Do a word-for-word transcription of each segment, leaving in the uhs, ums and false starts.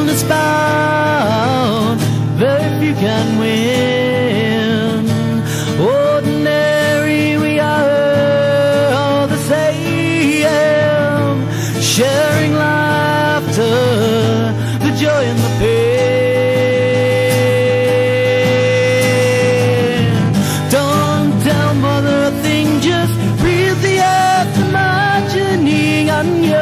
is bound, very few can win. Ordinary we are all the same, sharing laughter, the joy and the pain. Don't tell mother a thing, just breathe the earth, imagining on you.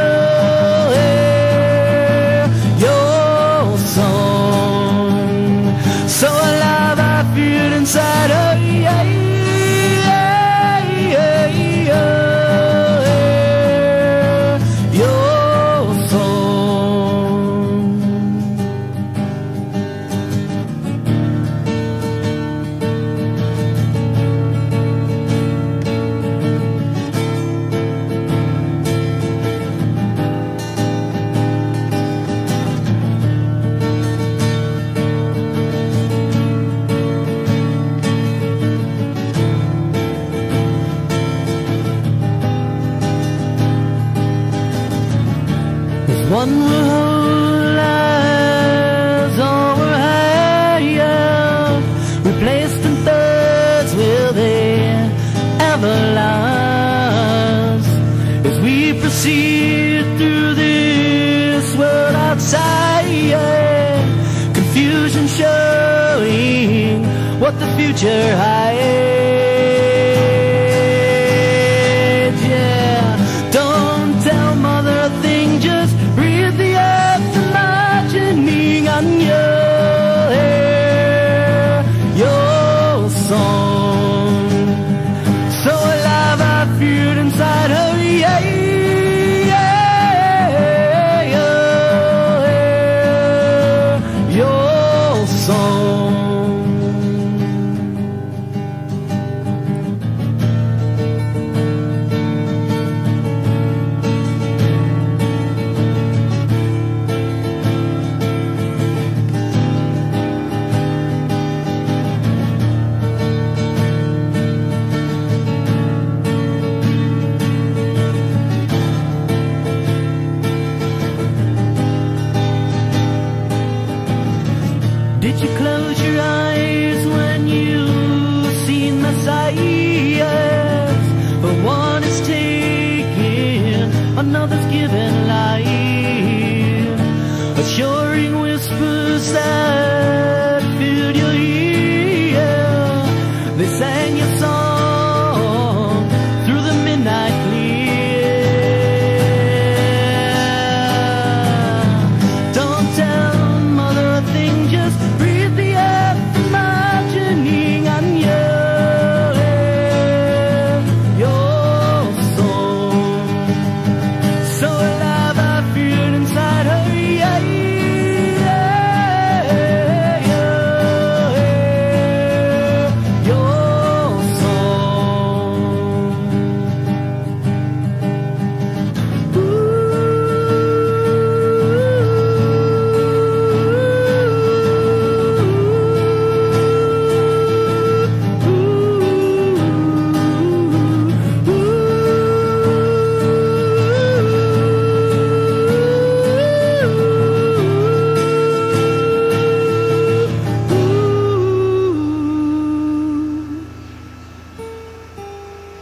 So alive I feel inside, oh yeah, yeah, yeah, yeah, your song. One will hold as all were higher, replaced in thirds, will they ever last? As we proceed through this world outside, confusion showing what the future hides. Yeah, don't tell mother a thing, just breathe the earth, imagining on your hair, your song. So alive I feel inside her, yeah, yeah, yeah, your song. Did you close your eyes when you seen the signs? For one is taken, another's given life. Assuring whispers that filled your ear, they sang your song through the midnight clear. Don't tell mother a thing, just breathe the earth, imagining on your hair, your song. So alive I feel inside her, yeah, yeah, yeah, your song. Ooh.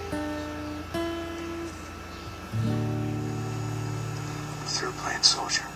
Through playing soldier.